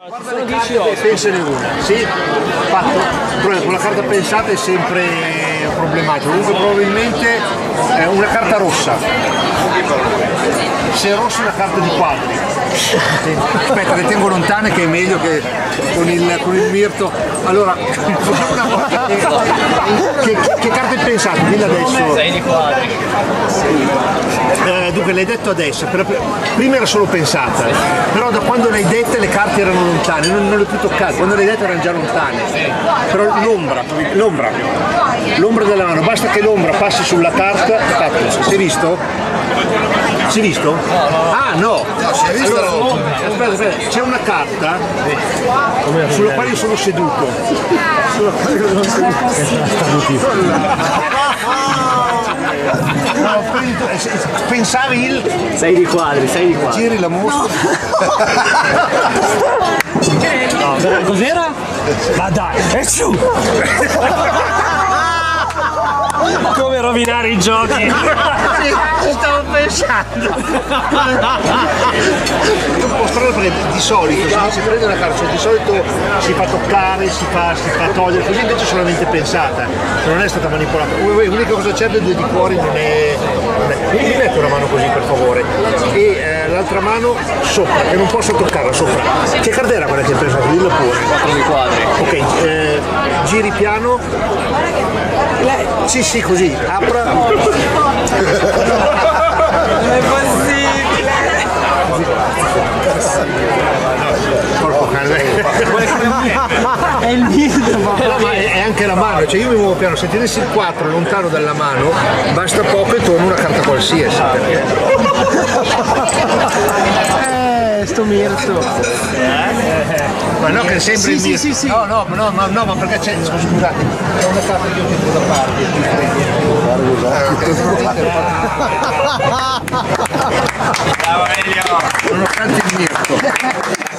Guarda le carte e pensane una, sì, fatto. Però con la carta pensata è sempre problematico, comunque probabilmente una carta rossa. Se è rossa è una carta di quadri. Aspetta, le tengo lontane che è meglio che con il mirto. Allora, una volta che carte hai pensato? Quindi adesso. 6 di quadri. Dunque l'hai detto adesso, prima era solo pensata, però da quando l'hai detta le carte erano lontane, non le ho più toccate, quando le hai dette erano già lontane. Però l'ombra della mano, basta che l'ombra passi sulla carta, si è visto? Si è visto? Ah no! Allora, aspetta, c'è una carta sulla quale io sono seduto. Pensavi il 6 di quadri, 6 di quadri. Giri la mosca. No, cos'era? Ma dai, è su! Come rovinare i giochi? Ci stavo pensando. È un po' strano perché di solito se si prende una carta, di solito si fa toccare, si fa togliere, così invece è solamente pensata, non è stata manipolata. L'unica cosa certa è due di cuori non è. Mi metto una mano così per favore. E l'altra mano sopra, che non posso toccarla sopra. Che carta era quella che hai pensato? Dillo pure. 4 di quadri. Ok, giri piano. Sì, così, apra. Non è possibile! Porco cane. È il video, Ma è anche la mano, cioè io mi muovo piano, se tenessi il 4 lontano dalla mano, basta poco e torno una carta qualsiasi. sto mirto. Ma no che sembra il mio. Sì. No, ma perché c'è. Scusate, c'è una carta che io metto da parte. Bravo Elio! Nonostante il mirto.